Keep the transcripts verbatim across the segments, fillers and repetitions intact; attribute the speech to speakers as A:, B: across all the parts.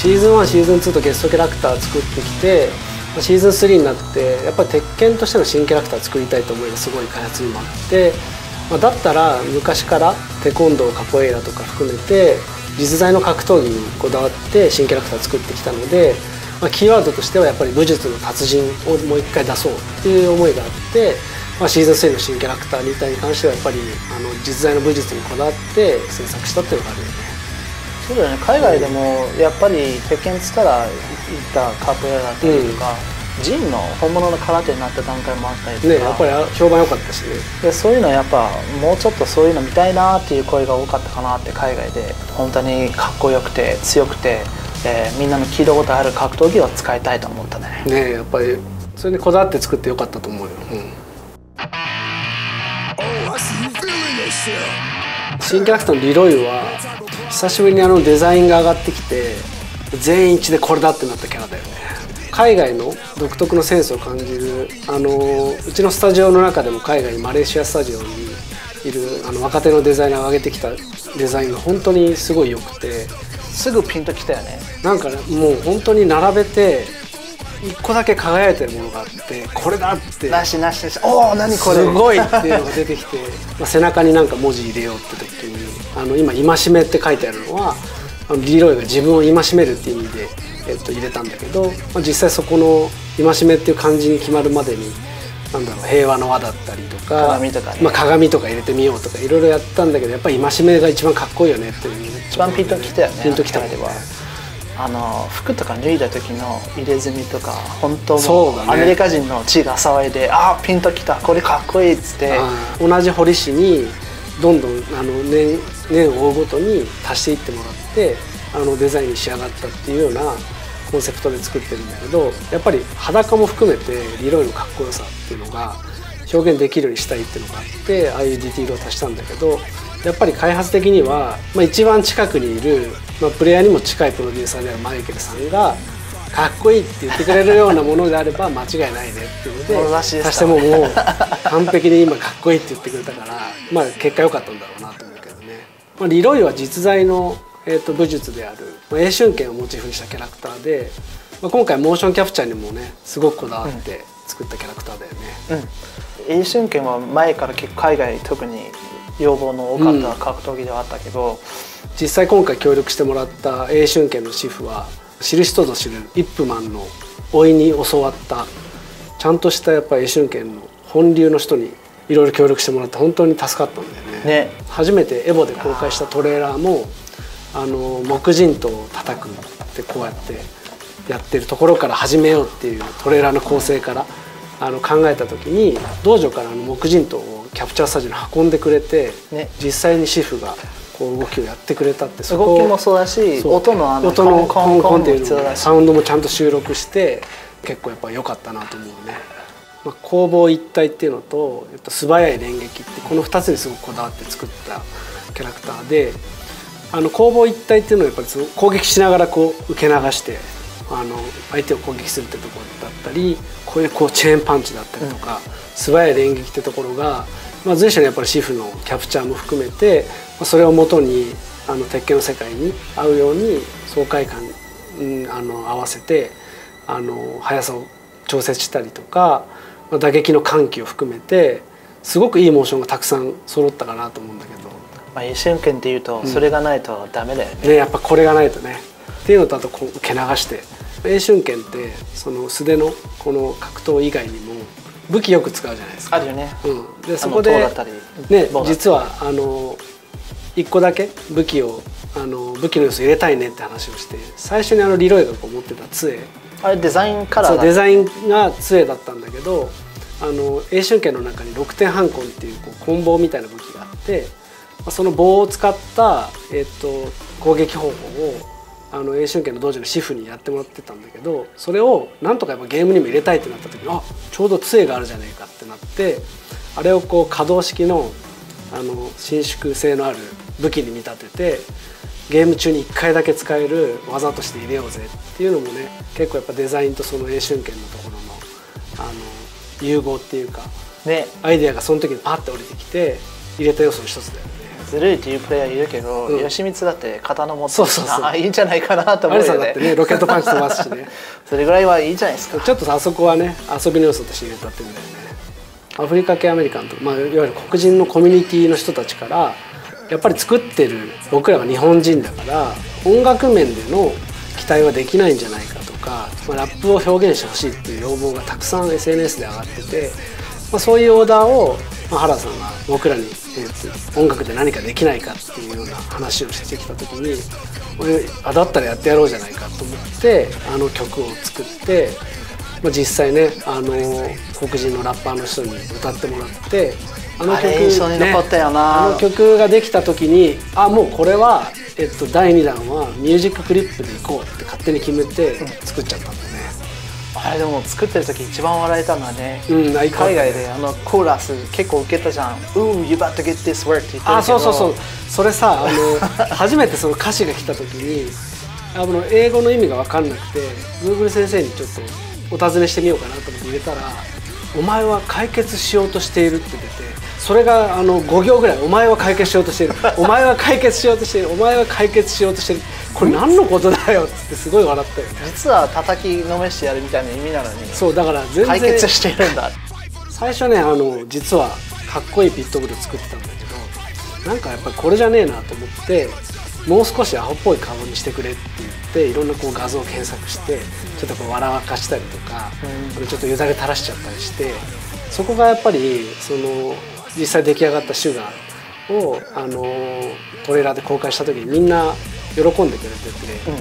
A: シーズンワンシーズンツーとゲストキャラクター作ってきて、シーズンスリーになってやっぱり鉄拳としての新キャラクター作りたいと思いがすごい開発にもあって、まあ、だったら昔からテコンドーカポエイラとか含めて実在の格闘技にこだわって新キャラクター作ってきたので、まあ、キーワードとしてはやっぱり武術の達人をもう一回出そうっていう思いがあって、まあ、シーズンスリーの新キャラクターに関してはやっぱりあの実在の武術にこだわって制作したっていうのがあるよね。
B: そうだよね、海外でもやっぱり鉄拳っつったらいったカポエラだったりとか、うん、ジンの本物の空手になった段階もあったりとか、
A: ね、やっぱり評判良かったしね。
B: でそういうのやっぱもうちょっとそういうの見たいなっていう声が多かったかなって。海外で本当にかっこよくて強くて、えー、みんなの聞いたことある格闘技を使いたいと思ったね。
A: ねえ、やっぱりそれにこだわって作ってよかったと思うよ、うん、新キャラクターのリロイは久しぶりにあのデザインが上がってきて全員一致でこれだってなったキャラだよね。海外の独特のセンスを感じる、あのうちのスタジオの中でも海外にマレーシアスタジオにいるあの若手のデザイナーが上げてきたデザインが本当にすごい良くて、
B: すぐピンときたよね。なんか
A: もう本当に並べて一個だけ輝いてるものがあって、これだって
B: なしなしなし、おお何これ
A: すごいっていうのが出てきてまあ背中になんか文字入れようって時に、あの今戒めって書いてあるのはあのリロイが自分を戒めるっていう意味で、えっと、入れたんだけど、まあ、実際そこの戒めっていう漢字に決まるまでになんだろう、平和の輪だったりとか
B: 鏡とかね、
A: まあ、鏡とか入れてみようとかいろいろやったんだけど、やっぱり戒めが一番かっこいいよねっていう、
B: 一番ピンときたよね。
A: ピンときたもんね。
B: あの服とか脱いだ時の入れ墨とか本当もうアメリカ人の血が騒いで、ああピンときた、これかっこいいっつって、
A: 同じ彫り師にどんどんあの 年, 年を追うごとに足していってもらってあのデザインに仕上がったっていうようなコンセプトで作ってるんだけど、やっぱり裸も含めてリロイのかっこよさっていうのが表現できるようにしたいっていうのがあって、ああいうディティールを足したんだけど、やっぱり開発的には、まあ、一番近くにいる、まあ、プレイヤーにも近いプロデューサーであるマイケルさんがかっこいいって言ってくれるようなものであれば間違いないねっていうので足してももう完璧に今かっこいいって言ってくれたから、まあ、結果良かったんだろうなと思うけどね。まあ、リロイは実在の、えー、と武術である、まあ、詠春拳をモチーフにしたキャラクターで、まあ、今回モーションキャプチャーにもねすごくこだわって作ったキャラクターだよね。
B: うん、詠春拳は前から結構海外特に要望の多かった格闘技ではあったけど、うん、
A: 実際今回協力してもらった詠春拳の師傅は知る人ぞ知るイップマンの甥いに教わったちゃんとしたやっぱり詠春拳の本流の人にいろいろ協力してもらって本当に助かったんだよね。ね、初めてエボで公開したトレーラーもあの木人刀を叩くってこうやってやってるところから始めようっていうトレーラーの構成からあの考えた時に道場からあの木人刀をキャプチャースタジオに運んでくれて、ね、実際に師傅がこう動きをやってくれたって、
B: そこ動きもそうだし音のあの
A: 音のコンコンっていうのサウンドもちゃんと収録して結構やっぱ良かったなと思うね。まあ、攻防一体っていうのと素早い連撃ってこのふたつにすごくこだわって作ったキャラクターで、あの攻防一体っていうのはやっぱり攻撃しながらこう受け流してあの相手を攻撃するってところだったり、こういうこうチェーンパンチだったりとか、うん、素早い連撃ってところが、まあ、随所にやっぱりシフのキャプチャーも含めて、まあ、それをもとにあの鉄拳の世界に合うように爽快感、うん、あの合わせてあの速さを調節したりとか、まあ、打撃の緩急を含めてすごくいいモーションがたくさん揃ったかなと思うんだけど、
B: まあ、詠春拳っていうとそれがないとダメだよね。
A: うん、ね、やっぱこれがないとねっていうのと、あとこう受け流して詠春拳ってその素手のこの格闘以外にも武器よく使うじゃないですか。
B: あるよね。
A: うん、でそこでね実はあのいっこだけ武器をあの武器の要素入れたいねって話をして、最初にあのリロイがこう持ってた杖、
B: あれデザインカラーだ、
A: そうデザインが杖だったんだけど、あの詠春拳の中にろくてん半棍っていうこう棍棒みたいな武器があって、その棒を使った、えっと、攻撃方法をあの詠春拳の道場の師傅にやってもらってたんだけど、それをなんとかやっぱゲームにも入れたいってなった時に、あちょうど杖があるじゃないかってなって、あれをこう可動式のあの伸縮性のある武器に見立ててゲーム中にいっかいだけ使える技として入れようぜっていうのもね、結構やっぱデザインとその詠春拳のところのあの融合っていうか、ね、アイデアがその時にパッて降りてきて入れた要素の一つだよね。
B: ずるいっていうプレイヤーいるけど、
A: うん、
B: 吉光だって刀持って
A: そうそうそう、
B: あいいんじゃないかなと思うよね。
A: 有さんだってねロケットパンチ飛ばすしね
B: それぐらいはいいじゃないですか。
A: ちょっとあそこはね遊びの要素として入れたってるんだよね。アフリカ系アメリカンと、まあ、いわゆる黒人のコミュニティの人たちからやっぱり作ってる僕らが日本人だから音楽面での期待はできないんじゃないかとか、まあ、ラップを表現してほしいっていう要望がたくさん エスエヌエス で上がってて、まあ、そういうオーダーを、まあ、原さんが僕らに、えー、音楽で何かできないかっていうような話をしてきた時に俺あだったらやってやろうじゃないかと思ってあの曲を作って、まあ、実際ねあの黒人のラッパーの人に歌ってもらってあの曲、ね、
B: 印象に残ったよな。
A: あの曲ができた時にあもうこれは、えっと、だいにだんはミュージッククリップでいこうって勝手に決めて作っちゃったんだよね、
B: うん、あれでも作ってる時一番笑えたのはね、うん、海外であのコーラス結構受けたじゃん。「Ooh, you about to get this work」って言ってるけど、
A: あそうそうそう、それさあの初めてその歌詞が来た時にあの英語の意味が分かんなくて Google 先生にちょっとお尋ねしてみようかなと思って入れたら「お前は解決しようとしている」って出て、それがあのご行ぐらい「お前は解決しようとしている」「お前は解決しようとしている」「お前は解決しようとしている」これ何のことだよっつってすごい笑ったよね。
B: 実は叩きのめしてやるみたいな意味なのに、
A: そうだから全然
B: 解決してるんだ。
A: 最初ねあの実はかっこいいピットブル作ってたんだけどなんかやっぱりこれじゃねえなと思ってもう少しアホっぽい顔にしてくれって言っていろんなこう画像を検索してちょっとこう笑わかしたりとか、うん、ちょっとよだれ垂らしちゃったりしてそこがやっぱりその実際出来上がったシュガーをあのトレーラーで公開した時にみんな喜んでくれてて、うん、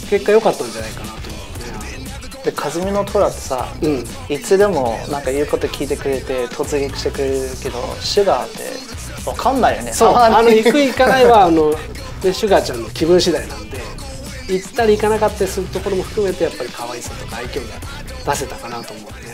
A: 結果良かったんじゃないかなと思ってね。
B: でカズミのトラってさ、うん、いつでもなんか言うこと聞いてくれて突撃してくれるけどシュガーって分かんないよね。
A: そうあの行く行かないはあのでシュガーちゃんの気分次第なんで行ったり行かなかったりするところも含めてやっぱり可愛さとか愛嬌が出せたかなと思うね。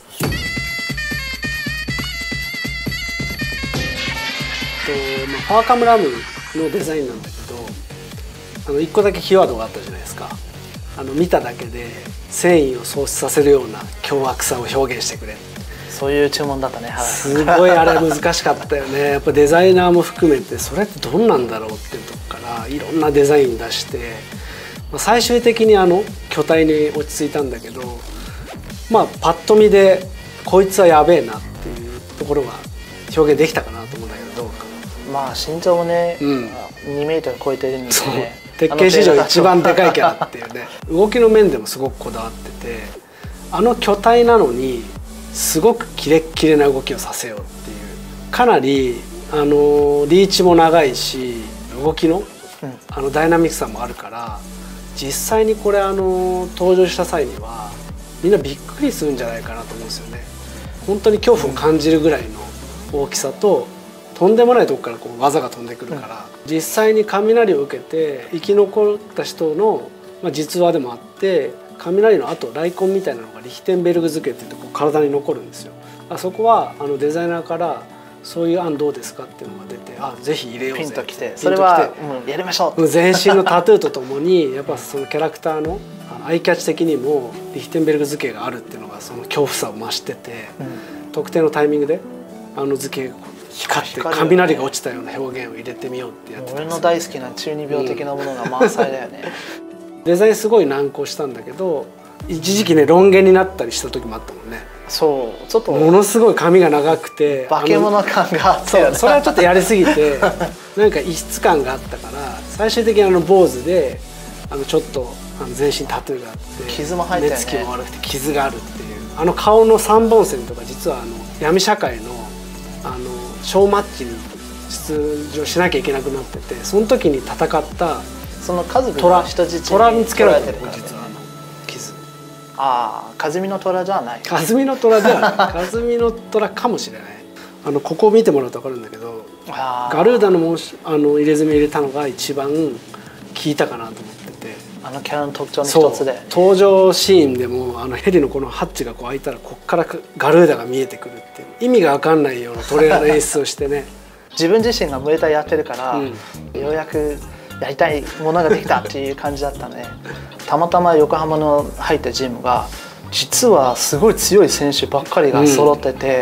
A: とまあ、パワーカムラムのデザインなんだけどあのいっこだけキーワードがあったじゃないですか。あの見ただけで繊維を喪失させるような凶悪さを表現してくれ。
B: そういう注文だったね。
A: すごいあれ難しかったよね。やっぱデザイナーも含めてそれってどんなんだろうっていうとこからいろんなデザイン出して、まあ、最終的にあの巨体に落ち着いたんだけどまあパッと見でこいつはやべえなっていうところが表現できたかなと思うんだけどどうか。
B: まあ身長もね、うん、にメートル超えてるんですよね。
A: 鉄拳史上一番でかいキャラっていうね動きの面でもすごくこだわっててあの巨体なのにすごくキレッキレな動きをさせようっていうかなりあのリーチも長いし動きの、うん、あのダイナミックさもあるから実際にこれあの登場した際にはみんなびっくりするんじゃないかなと思うんですよね。本当に恐怖を感じるぐらいの大きさととんでもないとこからこう技が飛んでくるから、うん、実際に雷を受けて生き残った人の、まあ、実話でもあって雷のあと雷痕みたいなのがリヒテンベルグ付けって言ってこう体に残るんですよ。あそこはあのデザイナーからそういう案どうですかっていうのが出てあぜひ入れようぜ
B: ピンときてそれはもうやりましょう
A: 全身のタトゥーとともにやっぱそのキャラクターのアイキャッチ的にもリヒテンベルグ付けがあるっていうのがその恐怖さを増してて、うん、特定のタイミングであの付けが光って雷が落ちたような表現を入れてみようってやってたんですよ。
B: 俺の大好きな中二病的なものが満載だよね、
A: うん、デザインすごい難航したんだけど一時期ねロン毛になったりした時もあったもんね。
B: そうちょっと
A: ものすごい髪が長くて
B: 化け物感があって
A: そうそれはちょっとやりすぎてなんか異質感があったから最終的にあの坊主であのちょっとあの全身タトゥーがあって
B: 傷も入ってるね。
A: 目つきも悪くて傷があるっていうあの顔の三本線とか実はあの闇社会のあのショーマッチに出場しなきゃいけなくなっててその時に戦った
B: その家族の人質
A: 虎につけられてるから、ね、実はあの傷。
B: ああ、カズミの虎じゃない。
A: カズミの虎じゃない。カズミの虎かもしれない。あのここを見てもらうと分かるんだけど、ガルーダの申しあの入れ墨入れたのが一番効いたかなと思ってて。
B: あのキャラの特徴の一つで。
A: 登場シーンでもあのヘリのこのハッチがこう開いたらこっからガルーダが見えてくるっていう意味が分かんないようなトレーラーの演出をしてね。
B: 自分自身がムエタイやってるから、うん、ようやくやりたいものができたっていう感じだったね。たまたま横浜の入ったジムが実はすごい強い選手ばっかりが揃ってて、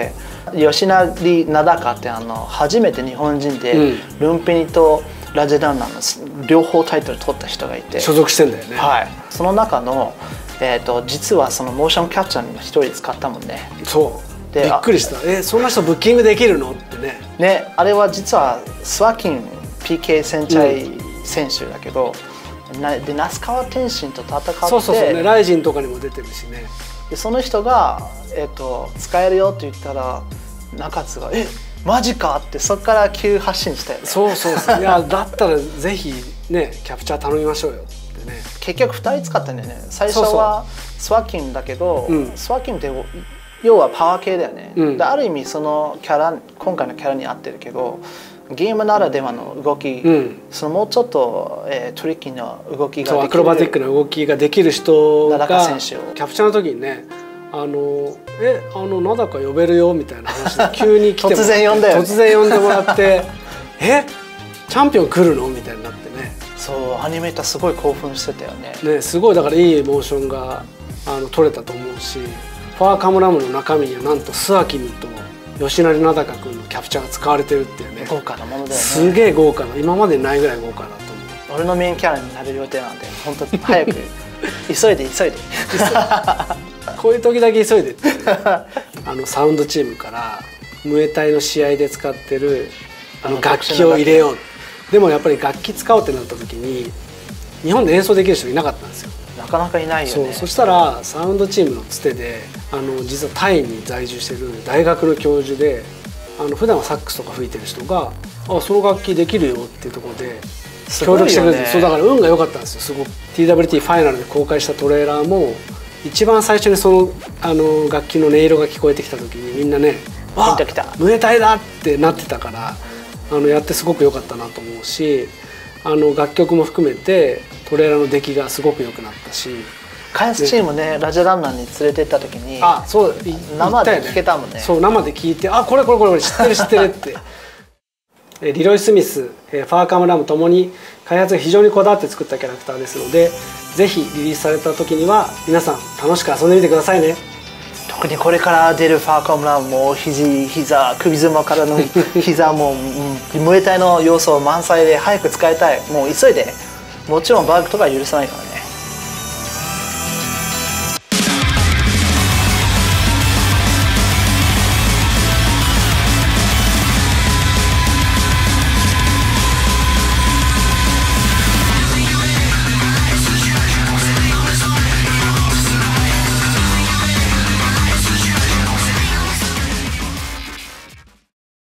B: 吉成名高ってあの初めて日本人で、うん、ルンピニとラジャランナの両方タイトル取った人がいて
A: 所属してんだよね。
B: はい、その中の、えー、と実はそのモーションキャッチャーにも一人使ったもんね。
A: そうでびっくりした。えそんな人ブッキングできるのってね。
B: ね、あれは実はスワキン ピーケー 戦隊選手だけど、うん、なで那須川天心と戦って、
A: そうそうそうね、ライジンとかにも出てるしね。
B: でその人が、えー、と使えるよって言ったら中津が「えマジか!」ってそこから急発進したよね。
A: そうそうそういやだったらぜひねキャプチャー頼みましょうよってね。
B: 結局ふたり使ったんだよね。最初はスワキンだけど、うん、スワキンって要はパワー系だよね、うん、である意味そのキャラ今回のキャラに合ってるけどゲームならではの動き、うん、そのもうちょっと、えー、トリッキーな動きができる
A: そうアクロバティックな動きができる人が
B: 名高選手を
A: キャプチャーの時にねあのえあの名高呼べるよみたいな話で急に来て
B: 突然呼んで
A: 突然呼んでもらってえチャンピオン来るのみたいになってね。
B: そうアニメーターすごい興奮してたよね。
A: ねすごいだからいいモーションがあの取れたと思うしファーカムラムの中身にはなんとスワキミと吉成名高君のキャプチャーが使われてるっていうね
B: 豪華なものだよね。
A: すげえ豪華な今までにないぐらい豪華だと思う。
B: 俺のメインキャラになれる予定なんで本当に早く急いで急いで
A: こういう時だけ急いでってあのサウンドチームからムエタイの試合で使ってるあの楽器を入れよう。でもやっぱり楽器使おうってなった時に日本で演奏できる人いなかったんですよ。
B: なかなかいないよね。
A: そうそしたらサウンドチームのつてであの実はタイに在住してる大学の教授であの普段はサックスとか吹いてる人が「あその楽器できるよ」っていうところで協力してくれて、ね、そうだから運が良かったんですよすごく。 ティーダブリューティー ファイナルで公開したトレーラーも一番最初にそのあの楽器の音色が聞こえてきた時にみんなね「あムエタイだ!」ってなってたからあのやってすごく良かったなと思うしあの楽曲も含めてトレーラーの出来がすごく良くなったし
B: 開発チームねラジャランナーに連れて行った時に
A: あそう
B: 生で聴けたもんね。
A: そう生で聴いて「あこれこれこれ知ってる知ってる」ってリロイ・スミスファーカム・ラムともに開発が非常にこだわって作ったキャラクターですのでぜひリリースされた時には皆さん楽しく遊んでみてくださいね。
B: 特にこれから出るファーカムラムも肘膝首相からの膝も、うん、ムエタイの要素満載で早く使いたい。もう急いでもちろんバグとか許さないからね。